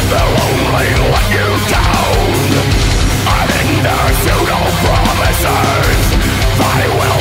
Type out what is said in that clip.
they'll only let you down. And in their pseudo promises, they will